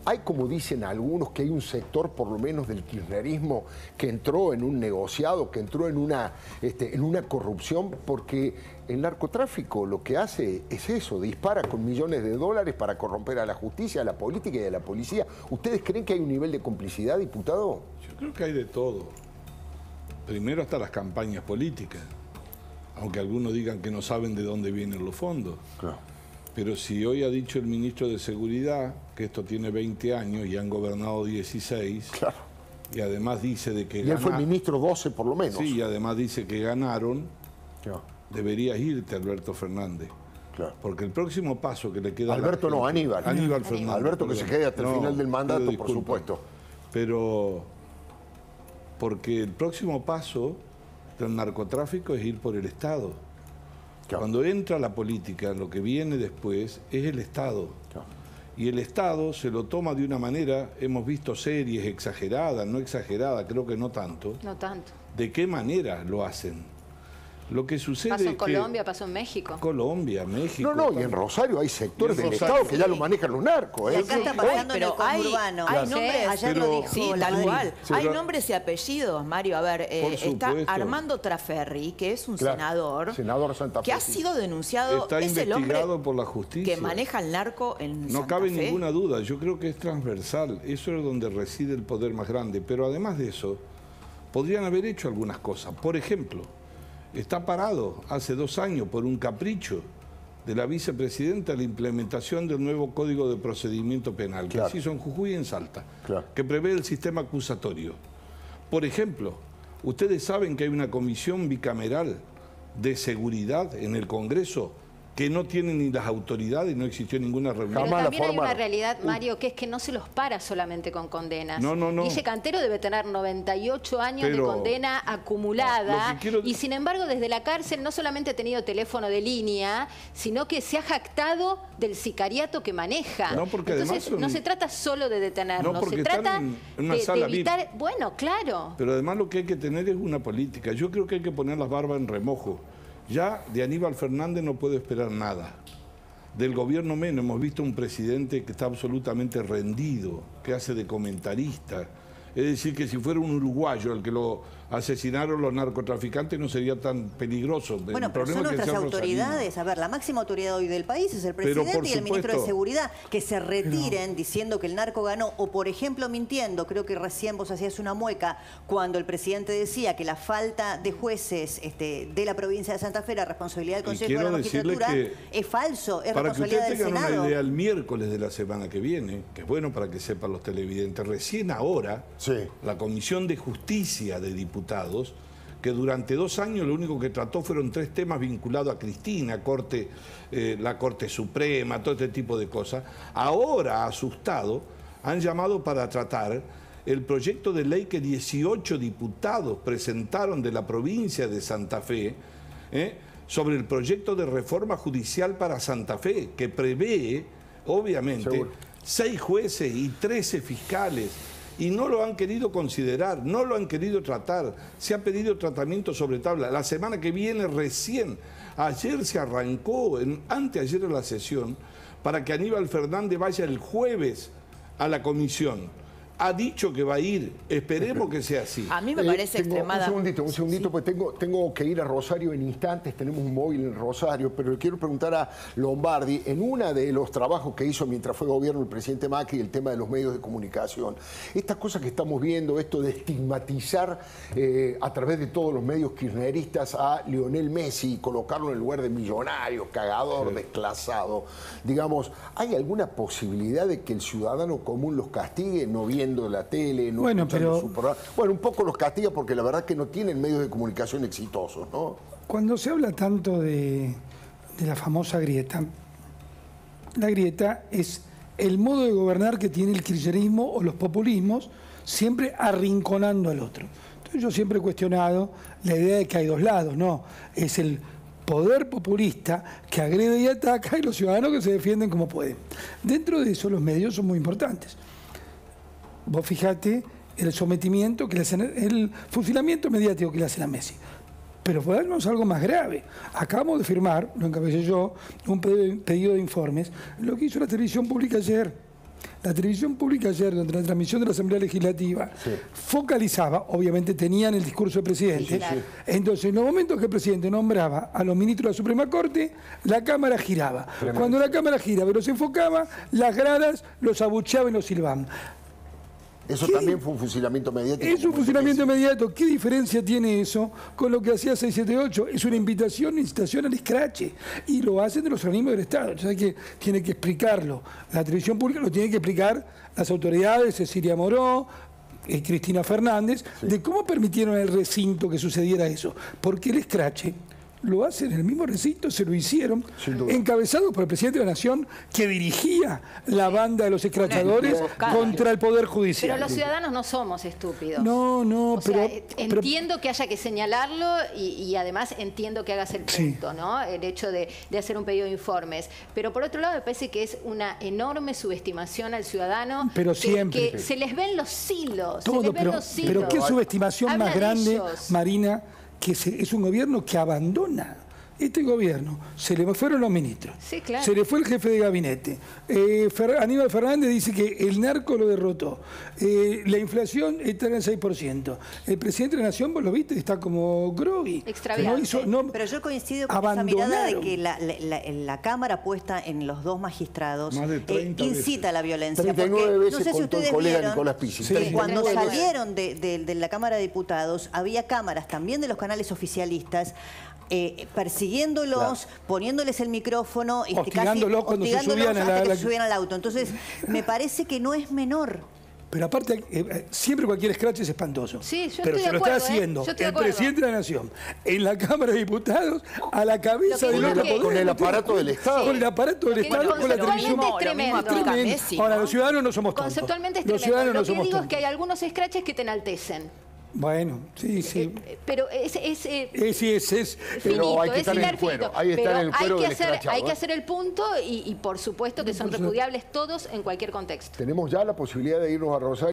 hay, como dicen algunos, que hay un sector, por lo menos del kirchnerismo, que entró en un negociado, que entró en una corrupción, porque el narcotráfico lo que hace es eso, dispara con millones de dólares para corromper a la justicia, a la política y a la policía. ¿Ustedes creen que hay un nivel de complicidad, diputado? Yo creo que hay de todo. Primero hasta las campañas políticas, aunque algunos digan que no saben de dónde vienen los fondos. Claro. Pero si hoy ha dicho el ministro de Seguridad que esto tiene 20 años y han gobernado 16, claro. Y además dice de que y él fue ministro 12 por lo menos. Sí, y además dice que ganaron, claro. Deberías irte, Alberto Fernández. Claro. Porque el próximo paso que le queda... Alberto no, Aníbal. Aníbal Fernández. Alberto que se quede hasta el final del mandato, por supuesto. Pero... porque el próximo paso del narcotráfico es ir por el Estado. Claro. Cuando entra la política, lo que viene después es el Estado. Claro. Y el Estado se lo toma de una manera, hemos visto series exageradas, no exageradas, creo que no tanto. No tanto. ¿De qué manera lo hacen? Lo que sucede pasó en Colombia, pasó en México. Colombia, México. No, y en Rosario hay sectores del Estado que ya lo manejan los narcos. Y acá está pasando en el conurbano. Hay nombres, ayer lo dijo. Sí, tal cual. Hay nombres y apellidos, Mario. A ver, está Armando Traferri, que es un senador Santa Fe, que ha sido denunciado. Está investigado por la justicia. Que maneja el narco en No Santa cabe Fe. ninguna duda. Yo creo que es transversal. Eso es donde reside el poder más grande. Pero además de eso, podrían haber hecho algunas cosas. Por ejemplo, está parado hace 2 años por un capricho de la vicepresidenta la implementación del nuevo Código de Procedimiento Penal, que se hizo en Jujuy y en Salta, que prevé el sistema acusatorio. Por ejemplo, ustedes saben que hay una comisión bicameral de seguridad en el Congreso que no tiene ni las autoridades, no existió ninguna reunión. Pero también hay una realidad, Mario, que es que no se los para solamente con condenas. No. Guille Cantero debe tener 98 años de condena acumulada y sin embargo desde la cárcel no solamente ha tenido teléfono de línea, sino que se ha jactado del sicariato que maneja. No, porque entonces además no se trata solo de detenerlo, se trata de evitar... Bueno, claro. Pero además lo que hay que tener es una política. Yo creo que hay que poner las barbas en remojo. Ya de Aníbal Fernández no puedo esperar nada. Del gobierno menos. Hemos visto un presidente que está absolutamente rendido, que hace de comentarista. Es decir, que si fuera un uruguayo el que lo asesinaron los narcotraficantes no sería tan peligroso. Bueno, pero son nuestras autoridades. A ver, la máxima autoridad hoy del país es el presidente y el ministro de Seguridad. Que se retiren diciendo que el narco ganó o, por ejemplo, mintiendo. Creo que recién vos hacías una mueca cuando el presidente decía que la falta de jueces de la provincia de Santa Fe era responsabilidad del Consejo de la Magistratura. Es falso, es responsabilidad del Senado. Para que ustedes tengan una idea, el miércoles de la semana que viene, que es bueno para que sepan los televidentes, recién ahora, la Comisión de Justicia de Diputados, que durante 2 años lo único que trató fueron 3 temas vinculados a Cristina, la Corte Suprema, todo este tipo de cosas. Ahora, asustado, han llamado para tratar el proyecto de ley que 18 diputados presentaron de la provincia de Santa Fe, sobre el proyecto de reforma judicial para Santa Fe, que prevé, obviamente, 6 jueces y 13 fiscales. Y no lo han querido considerar, no lo han querido tratar. Se ha pedido tratamiento sobre tabla. La semana que viene recién, ayer se arrancó, anteayer de la sesión, para que Aníbal Fernández vaya el jueves a la comisión. Ha dicho que va a ir, esperemos que sea así. A mí me parece extremadamente... Un segundito, pues tengo que ir a Rosario en instantes, tenemos un móvil en Rosario, pero le quiero preguntar a Lombardi, en uno de los trabajos que hizo mientras fue gobierno el presidente Macri, el tema de los medios de comunicación, estas cosas que estamos viendo, esto de estigmatizar a través de todos los medios kirchneristas a Lionel Messi y colocarlo en el lugar de millonario, cagador, desclasado, digamos, ¿hay alguna posibilidad de que el ciudadano común los castigue no viendo la tele, no escuchando su programa? Bueno, un poco los castiga porque la verdad que no tienen medios de comunicación exitosos, ¿no? Cuando se habla tanto de la famosa grieta, la grieta es el modo de gobernar que tiene el kirchnerismo o los populismos, siempre arrinconando al otro. Entonces yo siempre he cuestionado la idea de que hay 2 lados, no, es el poder populista que agrede y ataca y los ciudadanos que se defienden como pueden. Dentro de eso los medios son muy importantes. Vos fijate el sometimiento que le hacen, el fusilamiento mediático que le hacen a Messi. Pero podemos algo más grave. Acabamos de firmar, lo encabecé yo, un pedido de informes, lo que hizo la televisión pública ayer. La televisión pública ayer, durante la transmisión de la Asamblea Legislativa, focalizaba, obviamente tenían el discurso del presidente, entonces en los momentos que el presidente nombraba a los ministros de la Suprema Corte, la Cámara giraba. Cuando la Cámara giraba y los enfocaba, las gradas los abucheaban y los silbaban. Eso también fue un fusilamiento mediático. Es un fusilamiento inmediato. ¿Qué diferencia tiene eso con lo que hacía 678? Es una incitación al escrache. Y lo hacen de los organismos del Estado. O sea, que tiene que explicarlo. La televisión pública lo tiene que explicar las autoridades, Cecilia Moró, Cristina Fernández, de cómo permitieron en el recinto que sucediera eso. Porque el escrache lo hacen en el mismo recinto, se lo hicieron, encabezados por el presidente de la Nación, que dirigía la banda de los escrachadores contra el Poder Judicial. Pero los ciudadanos no somos estúpidos. No, pero entiendo que haya que señalarlo y además entiendo que hagas el punto, ¿no? El hecho de hacer un pedido de informes. Pero por otro lado me parece que es una enorme subestimación al ciudadano. Pero siempre. Que se les ven los hilos. Todo, pero qué subestimación más grande, Marina, que es un gobierno que abandona. Este gobierno, se le fueron los ministros, se le fue el jefe de gabinete, Aníbal Fernández dice que el narco lo derrotó, la inflación está en el 6%, el presidente de la Nación, vos lo viste, está como groggy. Pero yo coincido con esa mirada de que la cámara puesta en los dos magistrados incita a la violencia. 39 porque, veces no sé si ustedes vieron que cuando salieron de la Cámara de Diputados, había cámaras también de los canales oficialistas persiguiéndolos, poniéndoles el micrófono, hostigándolos cuando se subían al auto. Entonces, me parece que no es menor. Pero aparte, siempre cualquier escrache es espantoso. Sí, yo pero estoy se de lo acuerdo, está haciendo el de presidente de la Nación, en la Cámara de Diputados, a la cabeza del otro poder. Con el aparato del Estado. Con el aparato del Estado, con la televisión. Ahora, los ciudadanos no somos tontos. Conceptualmente es tremendo. Lo que digo es que hay algunos escraches que te enaltecen. Bueno, sí. Pero es pero hay que estar en el cuero. Hay que hacer el punto y por supuesto que son repudiables todos en cualquier contexto. Tenemos ya la posibilidad de irnos a Rosario.